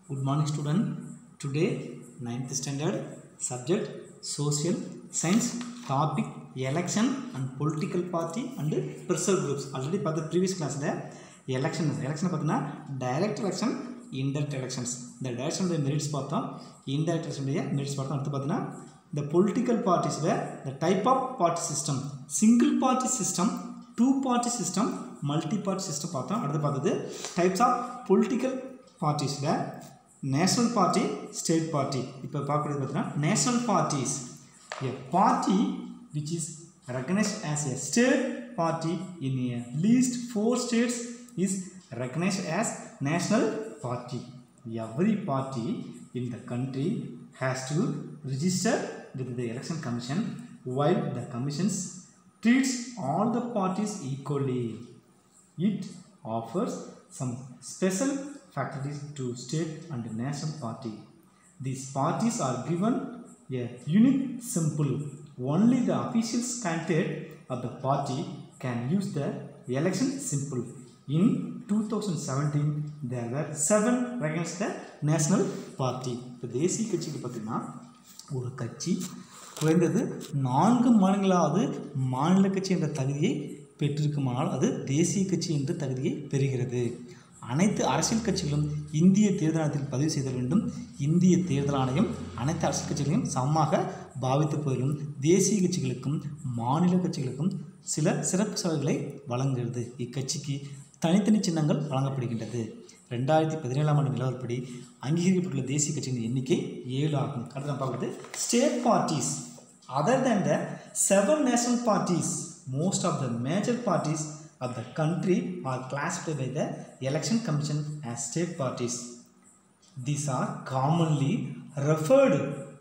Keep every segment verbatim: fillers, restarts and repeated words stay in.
Good morning student. Today ninth standard subject social science topic election and political party and pressure groups. Already part the previous class there election election pathina direct election indirect elections. The direct election merits pathom indirect election merits pathom adutha pathina the political parties where the type of party system single party system two party system multi party system pathom adutha pathadu types of political parties where national party state party ipo paakudradhu pathina national parties a party which is recognized as a state party in at least four states is recognized as national party. Every party in the country has to register with the election commission while the commission treats all the parties equally. It offers some special faculties to state and national party. These parties are given a unique symbol. Only the official candidate of the party can use the election symbol. In two thousand seventeen, there were seven against the national party. The தேசிய கட்சிக்கு பார்த்தீங்கன்னா ஒரு கட்சி குறைந்தது நான்கு மாநிலங்களாவது மாநில கட்சி என்ற தகுதியை பெற்றிருக்குமானால் அது தேசிய கட்சி என்ற தகுதியை பெறுகிறது. அனைத்து அரசியல் கட்சிகளும் இந்திய தேர்தல் ஆணையத்தில் பதிவு செய்த வேண்டும். இந்திய தேர்தல் ஆணையம் அனைத்து அரசியல் கட்சிகளையும் சமமாக பாவித்த போதிலும் தேசிய கட்சிகளுக்கும் மாநில கட்சிகளுக்கும் சில சிறப்பு சலுகைகளை வழங்குகிறது. இக்கட்சிக்கு தனித்தனி சின்னங்கள் வழங்கப்படுகின்றது. ரெண்டாயிரத்தி பதினேழாம் ஆண்டு நிலவரப்படி அங்கீகரிக்கப்பட்டுள்ள தேசிய கட்சிகளின் எண்ணிக்கை ஏழு ஆகும். அடுத்து நம்ம பார்க்குறது state parties. Other than the seven national parties, most of the major parties of the country are classified by the election commission as state parties. These are commonly referred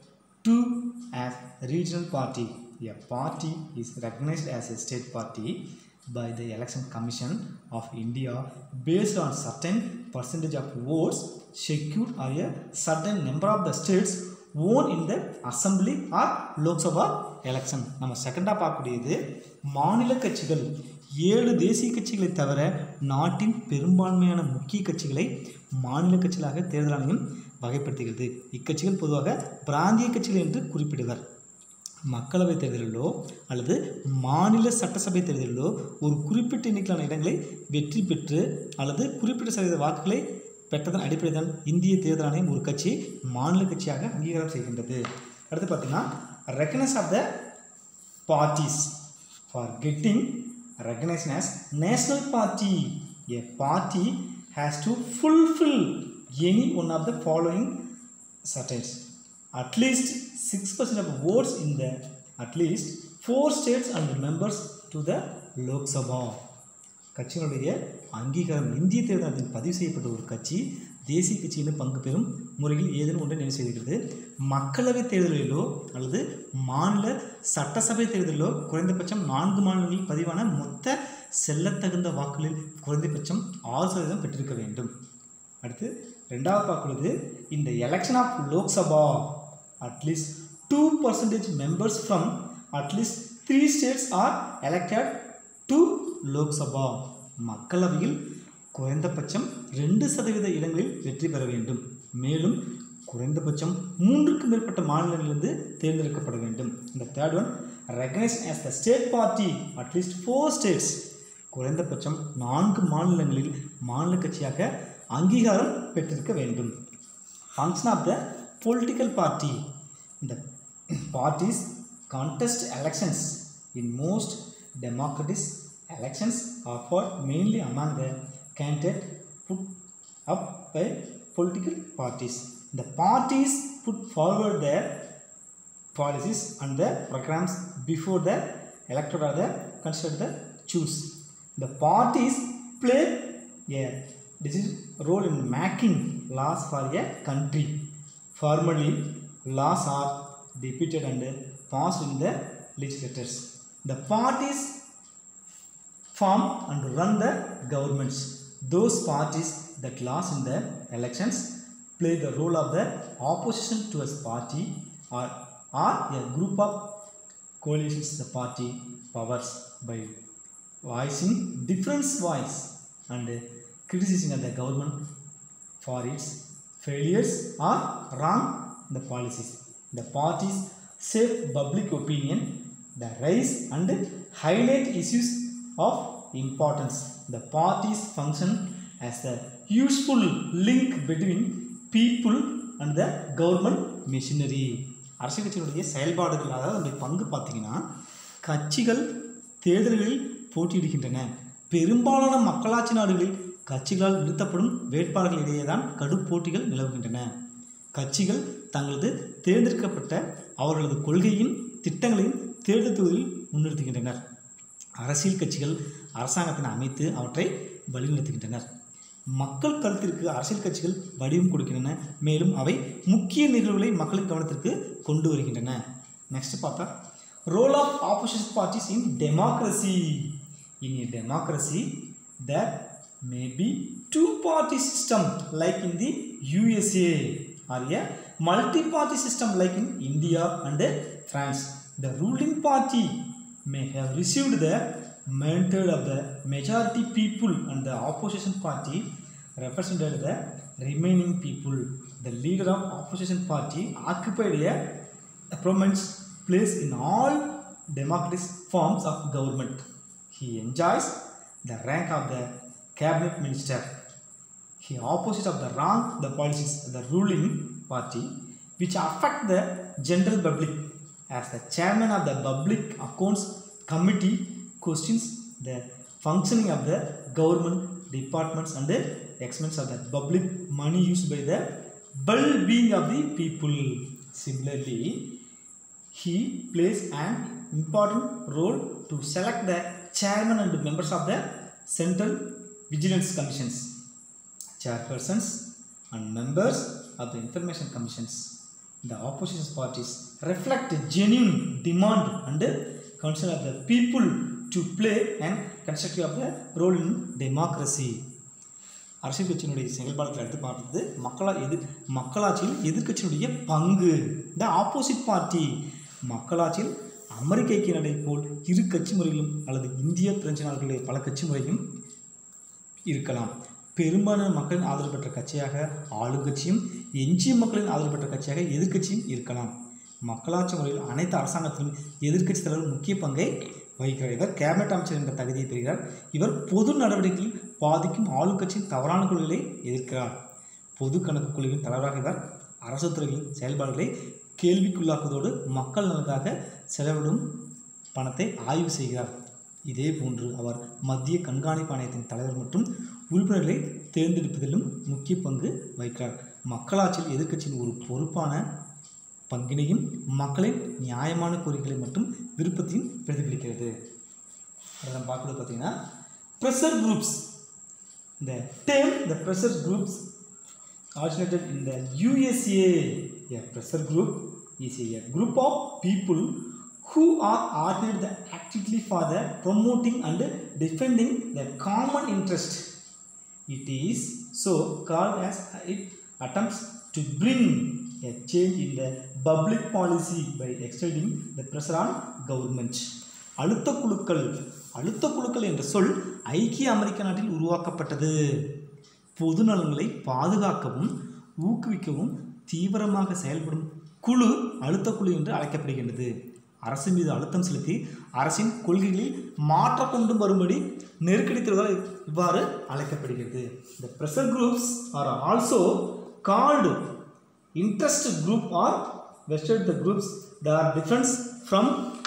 to as regional party. A party is recognized as a state party by the election commission of India based on certain percentage of votes secured by a certain number of the states won in the assembly or Lok Sabha election. நம்ம செகண்டா பார்க்கக்கூடியது மாநில கட்சிகள். ஏழு தேசிய கட்சிகளை தவிர நாட்டின் பெரும்பான்மையான முக்கிய கட்சிகளை மாநில கட்சிகளாக தேர்தல் ஆணையம் வகைப்படுத்துகிறது. இக்கட்சிகள் பொதுவாக பிராந்திய கட்சிகள் என்று குறிப்பிடுவர். மக்களவை தேர்தலிலோ அல்லது மாநில சட்டசபை தேர்தலிலோ ஒரு குறிப்பிட்ட எண்ணிக்கையிலான இடங்களை வெற்றி பெற்று அல்லது குறிப்பிட்ட சதவீத வாக்குகளை பெற்றதன் அடிப்படையில் தான் இந்திய தேர்தல் ஆணையம் ஒரு கட்சி மாநில கட்சியாக அங்கீகாரம் செய்கின்றது. அடுத்து பார்த்தீங்கன்னா recognise of the parties for getting recognized as national party. A party has to fulfill any one of the following certificates. At least six percent of votes in the at least four states and members to the Lok Sabha. கட்சிகளுடைய அங்கீகாரம் இந்திய தேர்தலில் பதிவு செய்யப்பட்ட ஒரு கட்சி தேசிய கட்சியில் பங்கு பெறும் முறையில் ஏதேனும் ஒன்றை நிறைவு செய்திருக்கிறது. மக்களவை தேர்தலிலோ அல்லது மாநில சட்டசபை தேர்தலிலோ குறைந்தபட்சம் நான்கு மாநிலங்களில் பதிவான மொத்த செல்லத்தகுந்த வாக்குகளில் குறைந்தபட்சம் ஆறு சதவீதம் பெற்றிருக்க வேண்டும். அடுத்து ரெண்டாவது பார்க்குறது இந்த election of Lok Sabha at least two percentage members from at least three states are elected to Lok Sabha. மக்களவையில் குறைந்தபட்சம் ரெண்டு சதவீத இடங்களில் வெற்றி பெற வேண்டும். மேலும் குறைந்தபட்சம் மூன்றுக்கு மேற்பட்ட மாநிலங்களிலிருந்து தேர்ந்தெடுக்கப்பட வேண்டும். இந்த third one recognised as the state party at least four states. குறைந்தபட்சம் நான்கு மாநிலங்களில் மாநில கட்சியாக அங்கீகாரம் பெற்றிருக்க வேண்டும். Function of the political party. இந்த parties contest elections in most democratic elections are fought mainly among the candidates put up by political parties. The parties put forward their policies and their programs before the electorate or the considered the choose. The parties play a decisive role in making laws for a country. Formally, laws are debated and passed in the legislatures. The parties form and run the governments. Those parties that lost in the elections play the role of the opposition to a party or, or a group of coalitions the party powers by voicing different voice and criticizing the government for its failures or wrong the policies. The parties shape public opinion, the rise and highlight issues of importance. The parties function as the useful link between people and the government machinery. அரசியல் கட்சிகளுடைய செயல்பாடுகள் அதாவது அதனுடைய பங்கு பார்த்தீங்கன்னா கட்சிகள் தேர்தல்களில் போட்டியிடுகின்றன. பெரும்பாலான மக்களாட்சி நாடுகளில் கட்சிகளால் நிறுத்தப்படும் வேட்பாளர்களிடையே தான் கடும் போட்டிகள் நிலவுகின்றன. கட்சிகள் தங்களது தேர்ந்தெடுக்கப்பட்ட அவர்களது கொள்கையும் திட்டங்களையும் தேர்தல் தொகுதியில் முன்னிறுத்துகின்றனர். அரசியல் கட்சிகள் அரசாங்கத்தினை அமைத்து அவற்றை வழிநடத்துகின்றனர். மக்கள் கருத்திற்கு அரசியல் கட்சிகள் வடிவம் கொடுக்கின்றன. மேலும் அவை முக்கிய நிகழ்வுகளை மக்களின் கவனத்திற்கு கொண்டு வருகின்றன. நெக்ஸ்ட் பார்த்தா role of opposition parties in democracy. In a democracy there may be two party system like in the U S A or a multi party system like in India and France. The ruling party may have received the mandate of the majority people and the opposition party represented the remaining people. The leader of opposition party occupied a prominent place in all democratic forms of government. He enjoys the rank of the cabinet minister. He opposite of the wrong the policies of the ruling party which affect the general public. As the chairman of the public accounts committee questions the functioning of the government departments and the expense of the public money used by the well-being of the people. Similarly, he plays an important role to select the chairman and members of the central vigilance commissions, chairpersons and members of the information commissions. The opposition parties reflect a genuine demand and concern of the people to play an constructive role in democracy. அரசியல் கட்சியினுடைய செயல்பாடுகளை எடுத்து பார்த்தது மக்களா எது மக்களாட்சியில் எதிர்கட்சியினுடைய பங்கு. The opposite party மக்களாட்சியில் அமெரிக்க ஐக்கிய நாட்டை போல் இரு கட்சி முறைகளும் அல்லது இந்திய பிரெஞ்சு நாடுகளுடைய பல கட்சி முறையும் இருக்கலாம். பெரும்பாலான மக்களின் ஆதரவு பெற்ற கட்சியாக ஆளுங்கட்சியும் எஞ்சிய மக்களின் ஆதரவு பெற்ற கட்சியாக எதிர்கட்சியும் இருக்கலாம். மக்களாட்சி முறையில் அனைத்து அரசாங்கத்திலும் எதிர்க்கட்சி தலைவர் முக்கிய பங்கை வகிக்கிறார். இவர் கேபினட் அமைச்சர் என்ற தகுதியை பெறுகிறார். இவர் பொது நடவடிக்கைகளில் பாதிக்கும் ஆளுங்கட்சியின் தவறான கொள்கைகளை எதிர்க்கிறார். பொது கணக்கு குழுவின் தலைவராக இவர் அரசு துறைகளின் செயல்பாடுகளை கேள்விக்குள்ளாக்குவதோடு மக்கள் நலனுக்காக செலவிடும் பணத்தை ஆய்வு செய்கிறார். இதே போன்று அவர் மத்திய கண்காணிப்பு ஆணையத்தின் தலைவர் மற்றும் உறுப்பினர்களை தேர்ந்தெடுப்பதிலும் முக்கிய பங்கு வகிக்கிறார். மக்களாட்சியில் எதிர்க்கட்சியின் ஒரு பொறுப்பான பங்கினையும் மக்களின் நியாயமான கோரிக்கைகளை மற்றும் விருப்பத்தையும் பிரதிபலிக்கிறது. அதெல்லாம் பார்க்குறது பார்த்தீங்கன்னா ப்ரெஷர் குரூப்ஸ். இந்த term the pressure groups originated in the U S A. A pressure group is a group of people who are organized actively for the promoting and defending the common interest. It is so called as it attempts to bring a change in the public policy by extending the pressure on government. அழுத்த குழுக்கள் அழுத்த குழுக்கள் என்ற சொல் ஐக்கிய அமெரிக்க நாட்டில் உருவாக்கப்பட்டது. பொது நலன்களை பாதுகாக்கவும் ஊக்குவிக்கவும் தீவிரமாக செயல்படும் குழு அழுத்த குழு என்று அழைக்கப்படுகின்றது. அரசு மீது அழுத்தம் செலுத்தி அரசின் கொள்கைகளில் மாற்றம் கொண்டு வரும்படி நெருக்கடி தருவதால் இவ்வாறு அழைக்கப்படுகிறது. The pressure groups are also called interest group or vested the groups that are different from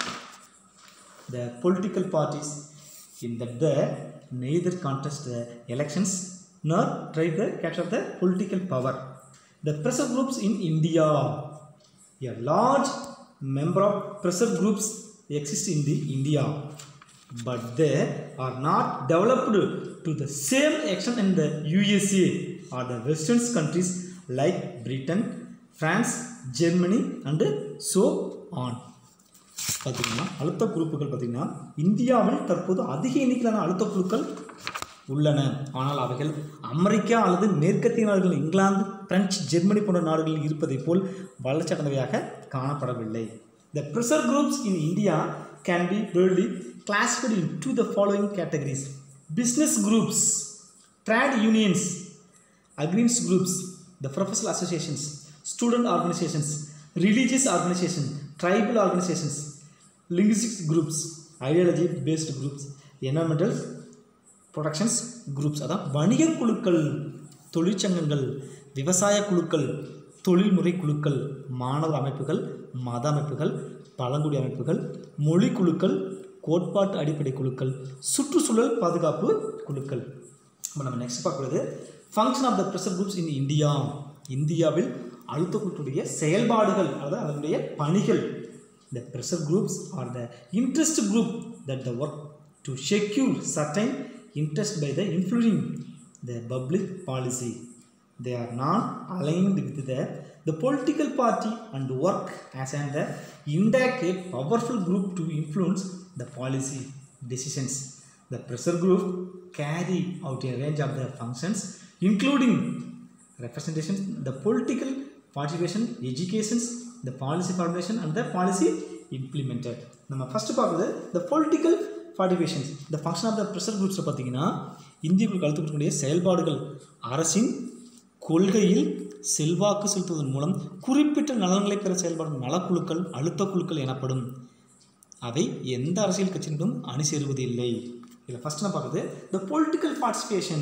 the political parties in that they neither contest the elections nor try to capture the political power. The pressure groups in India. A large number of pressure groups exist in the India, but they are not developed to the same extent in the U S A or the Western countries like Britain, France, Germany and so on. பார்த்தீங்கன்னா அழுத்த குழுக்கள் பார்த்தீங்கன்னா இந்தியாவில் தற்போது அதிக எண்ணிக்கையிலான அழுத்த குழுக்கள் உள்ளன. ஆனால் அவைகள் அமெரிக்கா அல்லது மேற்கத்திய நாடுகள் இங்கிலாந்து, பிரெஞ்சு, ஜெர்மனி போன்ற நாடுகளில் இருப்பதை போல் வளர்ச்சி அடைந்தவையாக காணப்படவில்லை. The pressure groups in India can be broadly classified into the following categories: business groups, trade unions, agreements groups, the professional associations, student organizations, religious organizations, tribal organizations, linguistic groups, ideology based groups, environmental protections groups. அதான் வணிக குழுக்கள், தொழிற்சங்கங்கள், விவசாய குழுக்கள், தொழில்முறை குழுக்கள், மாணவர் அமைப்புகள், மத அமைப்புகள், பழங்குடி அமைப்புகள், மொழி குழுக்கள், கோட்பாட்டு அடிப்படை குழுக்கள், சுற்றுச்சூழல் பாதுகாப்பு குழுக்கள். இப்போ நம்ம நெக்ஸ்ட் பார்க்குறது function of the pressure groups in India. இந்தியாவில் அழுத்த குழுக்களுடைய செயல்பாடுகள், அதாவது அதனுடைய பணிகள். The pressure groups are the interest group that the work to secure certain interest by the influencing the public policy. They are not aligned with the, the political party and work as an the indirect powerful group to influence the policy decisions. The pressure group carry out a range of the functions including representation, the political participation, education, the policy formulation and the policy implemented. நம்ம first பார்க்குறது the political participation. The function of the pressure groups பார்த்தீங்கன்னா இந்தியாவுக்கு அழுத்தக்கூடிய செயல்பாடுகள் அரசின் கொள்கையில் செல்வாக்கு செலுத்துவதன் மூலம் குறிப்பிட்ட நலன்களை பெற செயல்படும் நலக்குழுக்கள் அழுத்த குழுக்கள் எனப்படும். அவை எந்த அரசியல் கட்சியினரும் அணி சேருவது இல்லை. இதில் ஃபர்ஸ்ட் நான் பார்க்குறது the political participation.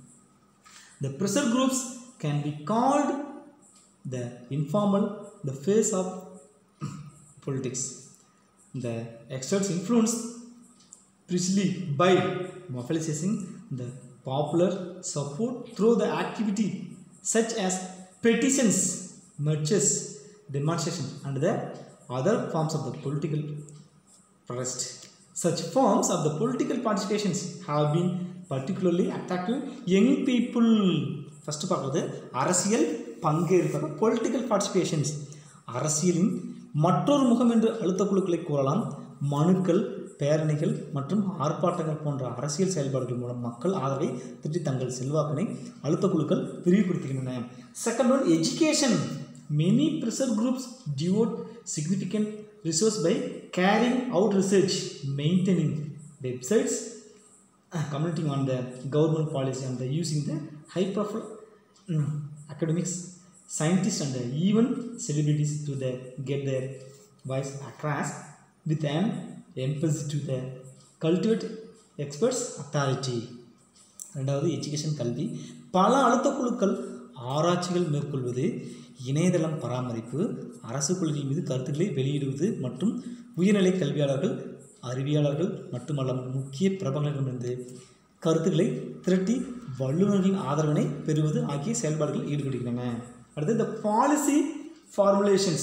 The pressure groups can be called the informal, the face of politics. The exerts influence precisely by mobilizing the popular support through the activity such as petitions, marches, demonstrations and the other forms of the political protest. Such forms of the political participations have been particularly attractive young people. First பார்க்குறது அரசியல் பங்கேற்பது political participations. அரசியலின் மற்றொரு முகம் என்று அழுத்த குழுக்களை கூறலாம். மனுக்கள், பேரணிகள் மற்றும் ஆர்ப்பாட்டங்கள் போன்ற அரசியல் செயல்பாடுகள் மூலம் மக்கள் ஆதரவை திட்டி தங்கள் செல்வாக்கினை அழுத்த குழுக்கள் விரிவுபடுத்துகின்றன. Second one education. Many pressure groups devote significant resource by carrying out research, maintaining websites, communicating on the government policy and using the high profile academics, scientists and even celebrities to the get their voice across with an emphasis to the cultivate experts authority. ரெண்டாவது education கல்வி. பல அழுத்த குழுக்கள் ஆராய்ச்சிகள் மேற்கொள்வது, இணையதளம் பராமரிப்பு, அரசு கொள்கைகள் மீது கருத்துக்களை வெளியிடுவது மற்றும் உயர்நிலை கல்வியாளர்கள், அறிவியலாளர்கள் மட்டுமல்ல முக்கிய பிரபலங்களிடமிருந்து கருத்துக்களை திரட்டி வல்லுநர்களின் ஆதரவினை பெறுவது ஆகிய செயல்பாடுகள் ஈடுபடுகின்றன. அடுத்து the policy formulations.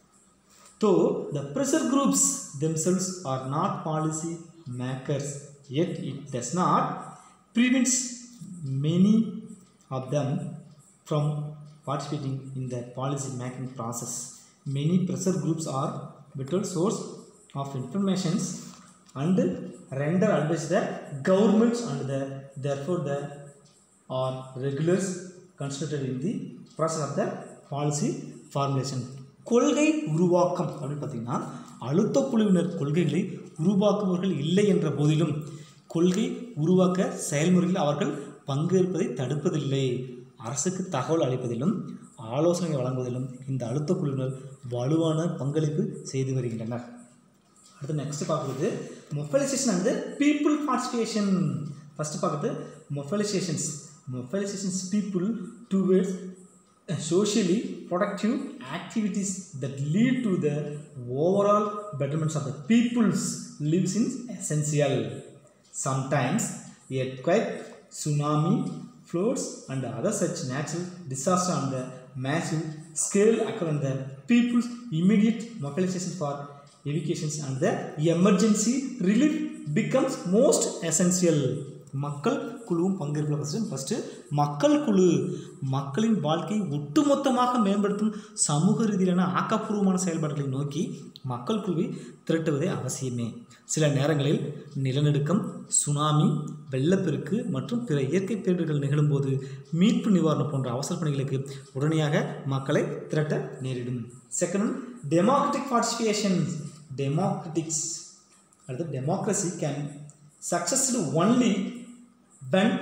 Though the pressure groups themselves are not policy makers, yet it does not prevent many of them from participating in the policy making process. Many pressure groups are vital source of information and render advice to the governments and the therefore the are regulars considered in the process of the policy formulation. கொள்கை உருவாக்கம் அப்படின்னு பார்த்தீங்கன்னா அழுத்த குழுவினர் கொள்கைகளை உருவாக்குபவர்கள் இல்லை என்ற போதிலும் கொள்கை உருவாக்க செயல்முறையில் அவர்கள் பங்கேற்பதை தடுப்பதில்லை. அரசுக்கு தகவல் அளிப்பதிலும் ஆலோசனை வழங்குவதிலும் இந்த அழுத்த குழுவினர் வலுவான பங்களிப்பு செய்து வருகின்றனர். அடுத்து நெக்ஸ்ட் பார்க்குறது mobilisation and people participation. First பார்க்குறது mobilisations. Mobilizations people towards socially productive activities that lead to the overall betterment of the people's lives is essential. Sometimes earthquake, tsunami, floods and other such natural disaster on the massive scale occur in the people's immediate mobilization for evacuations and the emergency relief becomes most essential. மக்கள் குழுவும் பங்கேற்கல. First first மக்கள் குழு மக்களின் வாழ்க்கையை ஒட்டுமொத்தமாக மேம்படுத்தும் சமூக ரீதியிலான ஆக்கப்பூர்வமான செயல்பாடுகளை நோக்கி மக்கள் குழுவை திரட்டுவதே அவசியமே. சில நேரங்களில் நிலநடுக்கம், சுனாமி, வெள்ளப்பெருக்கு மற்றும் பிற இயற்கை பேரிடர்கள் நிகழும்போது மீட்பு நிவாரணம் போன்ற அவசர பணிகளுக்கு உடனடியாக மக்களை திரட்ட நேரிடும். Second democratic participation. டெமோக்ராட்டிக்ஸ் அல்லது democracy can successful only when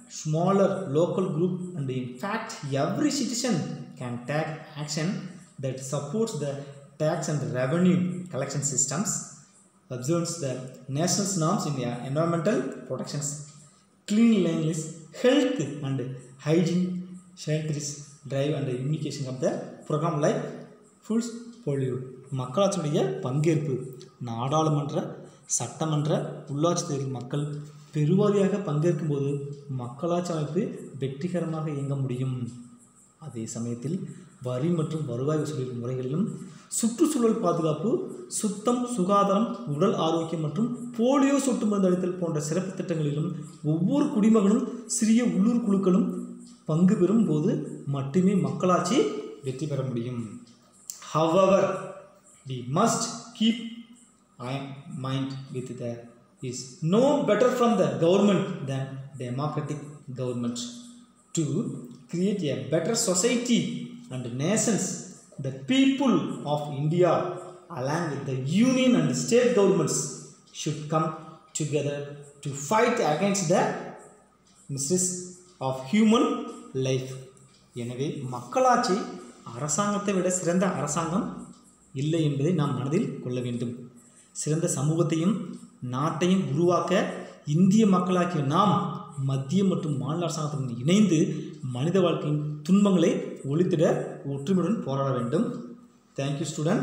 smaller local group, and in fact every citizen can take action that supports the tax and revenue collection systems, observes the national norms in the environmental protections, cleanliness, health and hygiene, scientists drive and the implication of the program like foods polio. மக்களாட்சியுடைய பங்கேற்பு நாடாளுமன்ற சட்டமன்ற உள்ளாட்சி தேர்தல் மக்கள் பெருவாரியாக பங்கேற்கும் போது மக்களாட்சி அமைப்பு வெற்றிகரமாக இயங்க முடியும். அதே சமயத்தில் வரி மற்றும் வருவாய் வசூலிக்கும் முறைகளிலும் சுற்றுச்சூழல் பாதுகாப்பு, சுத்தம், சுகாதாரம், உடல் ஆரோக்கியம் மற்றும் போலியோ சொட்டு மருந்து அளித்தல் போன்ற சிறப்பு திட்டங்களிலும் ஒவ்வொரு குடிமகனும் சிறிய உள்ளூர் குழுக்களும் பங்கு பெறும் போது மட்டுமே மக்களாட்சி வெற்றி பெற முடியும். However, we must keep in mind with there is no better from the government than democratic government. To create a better society and nations, the people of India along with the union and state governments should come together to fight against the misuse of human life. எனவே மக்களாட்சி அரசாங்கத்தை விட சிறந்த அரசாங்கம் இல்லை என்பதை நாம் மனதில் கொள்ள வேண்டும். சிறந்த சமூகத்தையும் நாட்டையும் உருவாக்க இந்திய மக்களாகிய நாம் மத்திய மற்றும் மாநில அரசாங்கத்துடன் இணைந்து மனித வாழ்க்கையின் துன்பங்களை ஒழித்திட ஒற்றுமையுடன் போராட வேண்டும். Thank you student,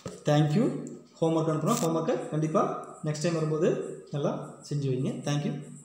thank you. ஹோம்ஒர்க் அனுப்புகிறோம். ஹோம்ஒர்க்கை கண்டிப்பாக நெக்ஸ்ட் டைம் வரும்போது நல்லா செஞ்சு வைங்க. தேங்க்யூ.